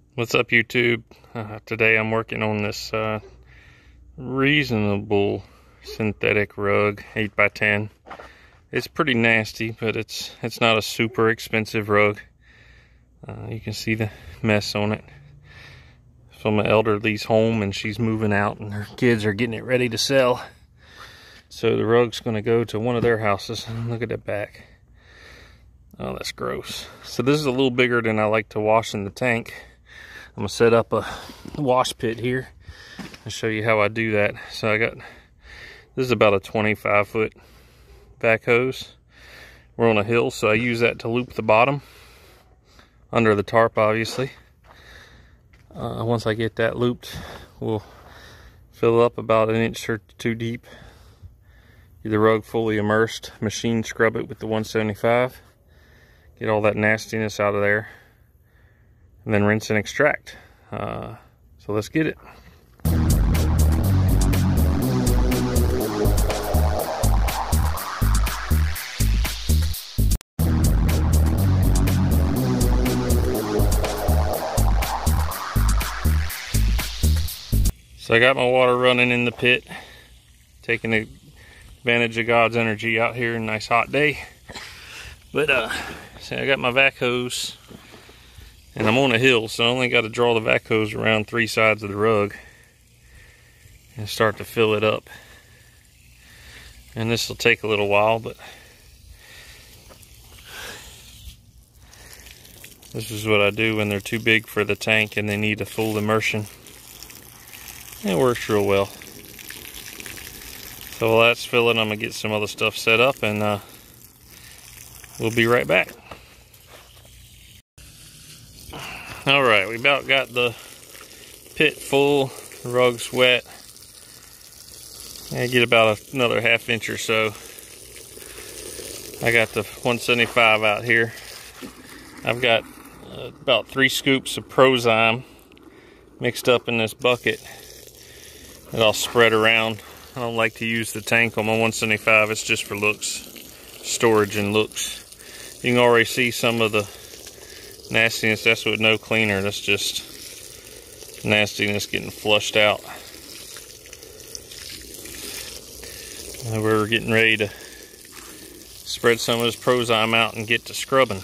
What's up, YouTube? Today I'm working on this reasonable synthetic rug, 8x10. It's pretty nasty, but it's not a super expensive rug. You can see the mess on it. From an elderly's home, and she's moving out, and her kids are getting it ready to sell. So the rug's going to go to one of their houses. Look at that back. Oh, that's gross. So this is a little bigger than I like to wash in the tank. I'm gonna set up a wash pit here and show you how I do that. So this is about a 25-foot vac hose. We're on a hill, so I use that to loop the bottom under the tarp, obviously. Once I get that looped, we'll fill up about 1 inch or 2 deep. Get the rug fully immersed, machine scrub it with the 175. Get all that nastiness out of there. And then rinse and extract. So let's get it. So I got my water running in the pit, taking advantage of God's energy out here, a nice hot day. But see, I got my vac hose. And I'm on a hill, so I only got to draw the vac hose around 3 sides of the rug and start to fill it up. And this will take a little while, but this is what I do when they're too big for the tank and they need a full immersion. It works real well. So while that's filling, I'm going to get some other stuff set up, and we'll be right back. Alright, we about got the pit full, the rug's wet. I get about another 1/2 inch or so. I got the 175 out here. I've got about 3 scoops of Prozyme mixed up in this bucket that I'll spread around. I don't like to use the tank on my 175, it's just for looks, storage and looks. You can already see some of the nastiness. That's with no cleaner, that's just nastiness getting flushed out. And we're getting ready to spread some of this Prozyme out and get to scrubbing.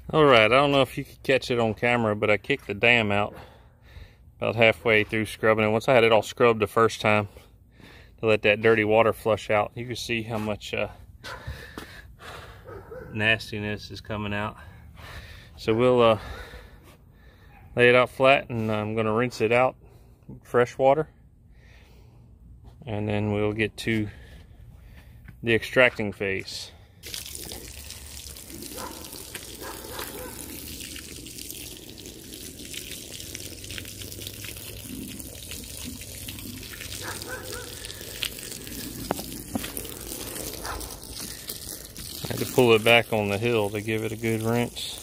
Alright, I don't know if you could catch it on camera, but I kicked the dam out about halfway through scrubbing it. Once I had it all scrubbed the first time to let that dirty water flush out, you can see how much nastiness is coming out. So we'll lay it out flat, and I'm going to rinse it out with fresh water, and then we'll get to the extracting phase. I had to pull it back on the hill to give it a good rinse.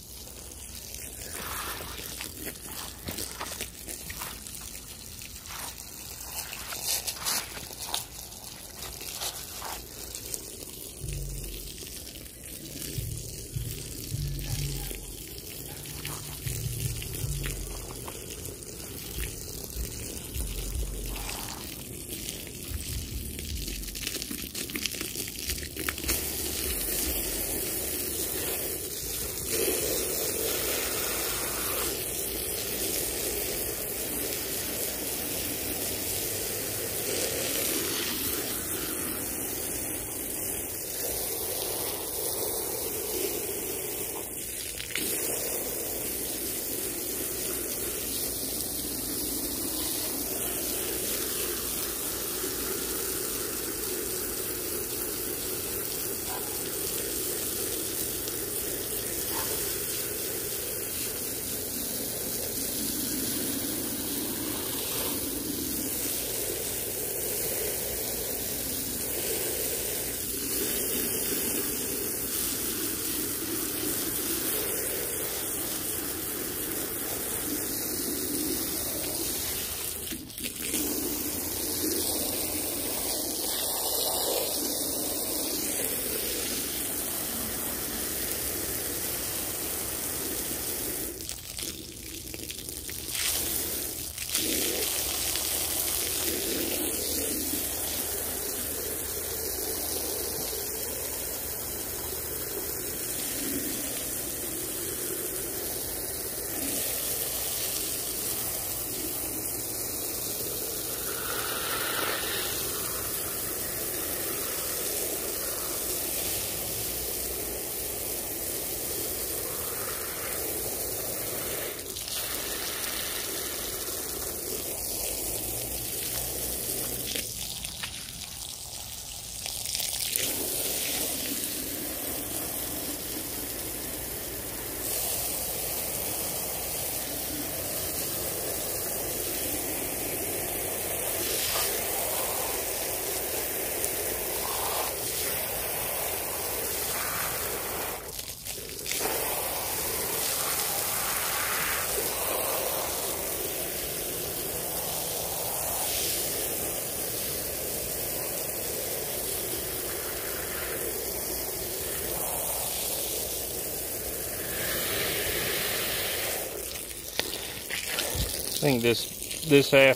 I think this half,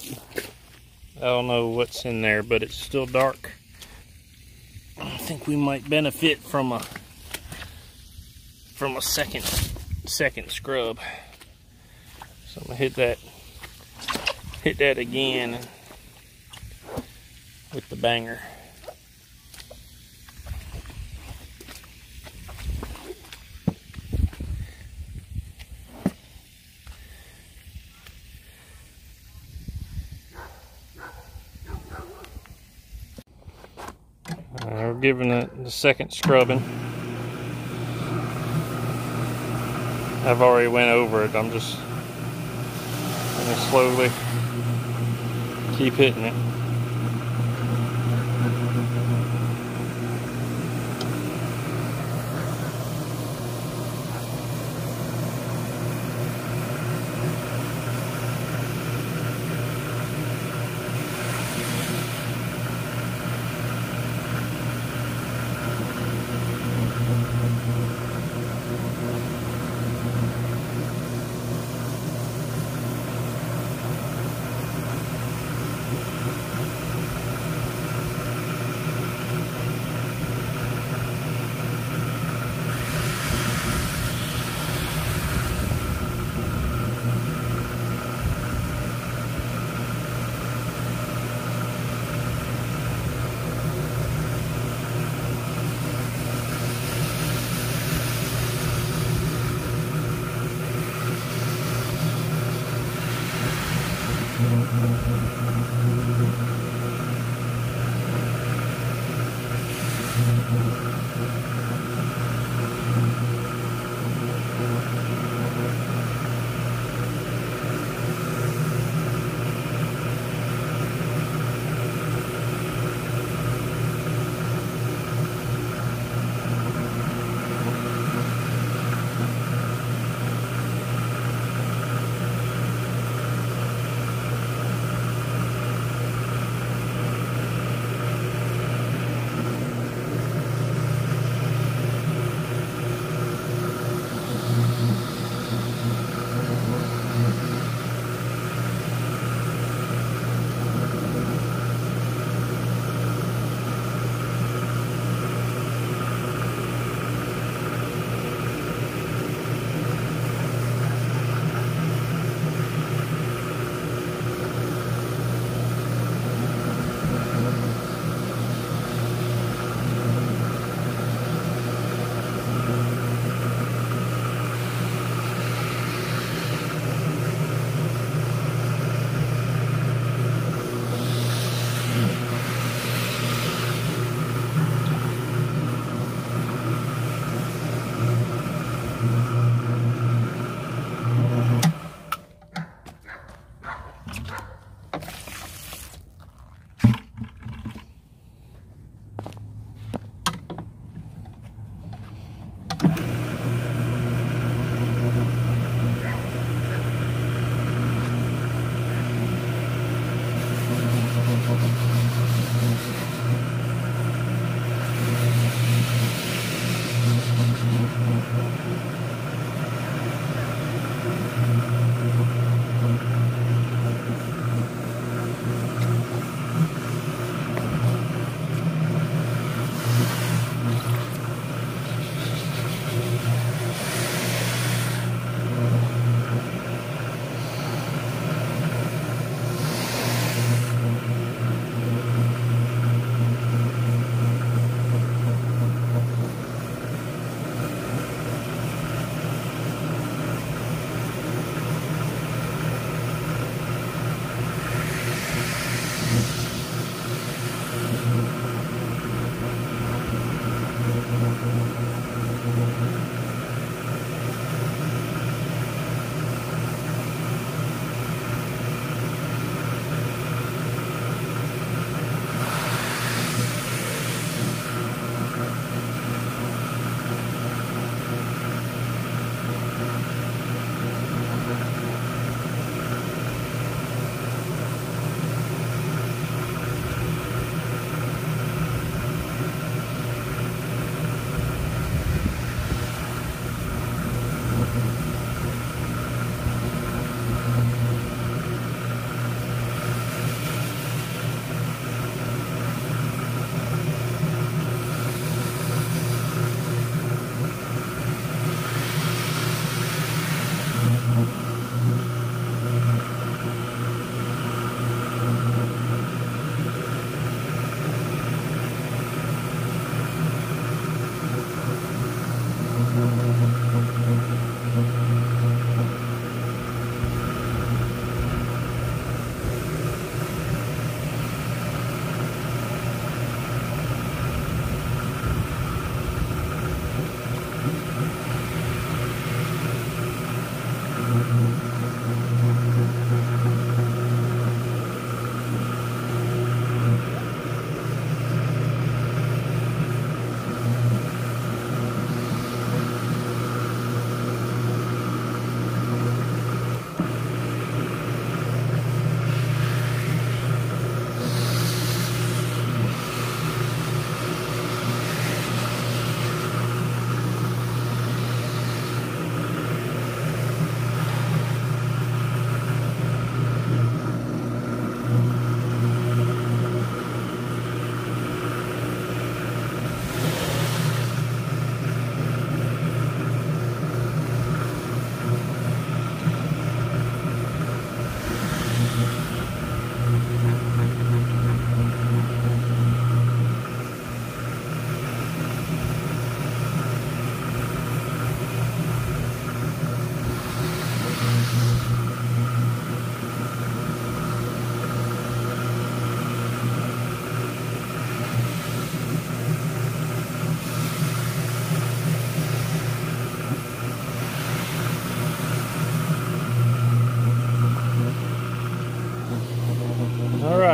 I don't know what's in there, but it's still dark. I think we might benefit from a second scrub. So I'm gonna hit that again with the banger. We're giving it the second scrubbing. I've already went over it. I'm just gonna slowly keep hitting it.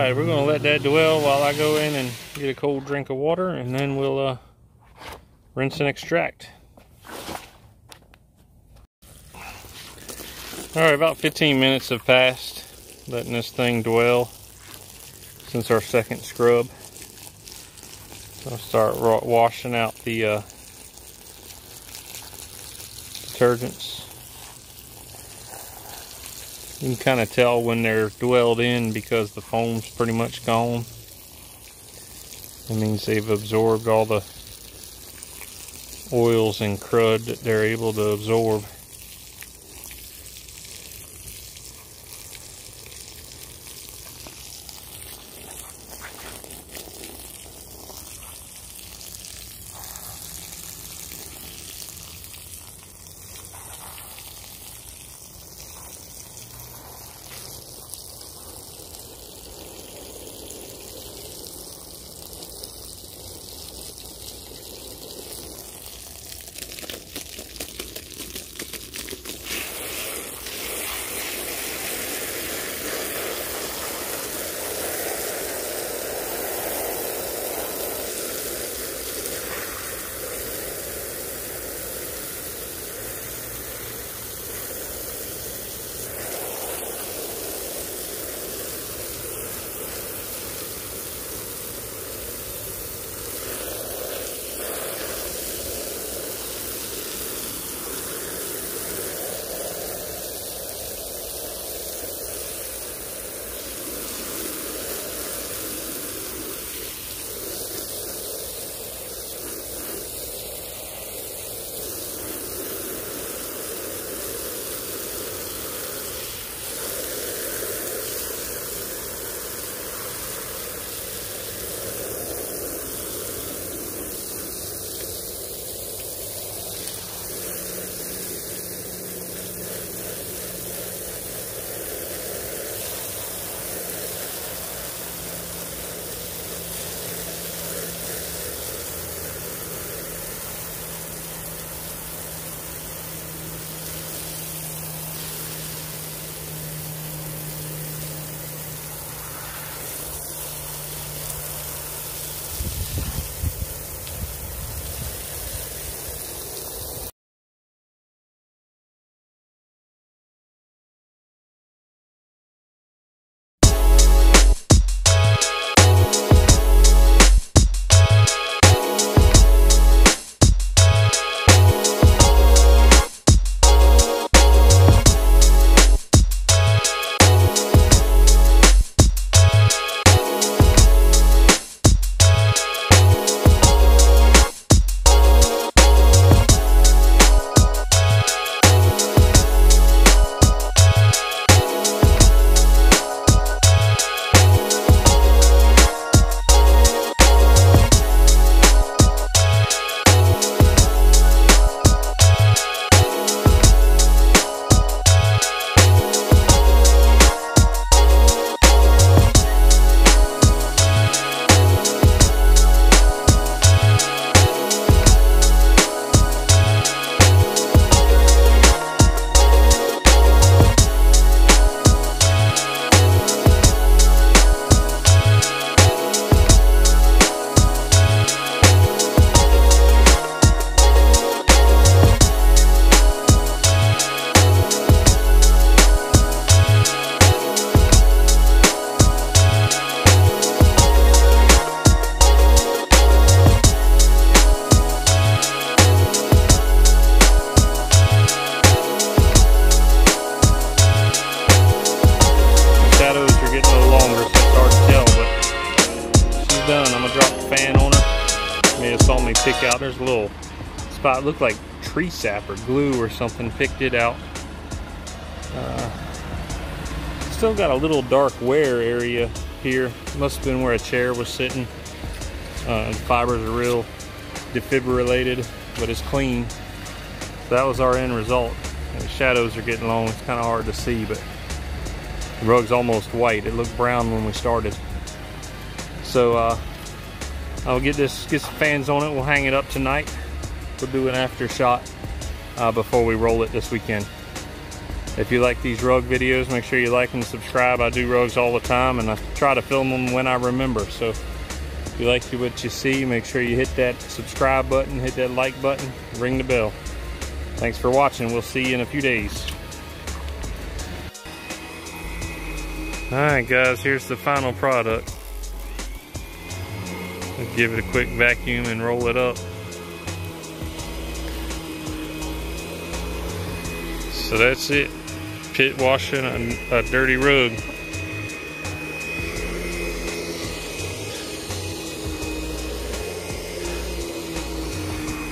right, we're gonna let that dwell while I go in and get a cold drink of water, and then we'll rinse and extract. All right, about 15 minutes have passed, letting this thing dwell since our second scrub. I'll start washing out the detergents. You can kind of tell when they're dwelled in because the foam's pretty much gone. It means they've absorbed all the oils and crud that they're able to absorb. Pick out. There's a little spot, looked like tree sap or glue or something, picked it out. Still got a little dark wear area here. Must have been where a chair was sitting. The fibers are real defibrillated, but it's clean. So that was our end result. And the shadows are getting long. It's kind of hard to see, but the rug's almost white. It looked brown when we started. So I'll get some fans on it. We'll hang it up tonight. We'll do an after shot before we roll it this weekend. If you like these rug videos, make sure you like and subscribe. I do rugs all the time, and I try to film them when I remember. So if you like what you see, make sure you hit that subscribe button, hit that like button, ring the bell. Thanks for watching. We'll see you in a few days. Alright guys, here's the final product. Let's give it a quick vacuum and roll it up. So that's it. Pit washing a dirty rug.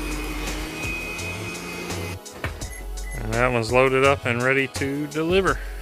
And that one's loaded up and ready to deliver.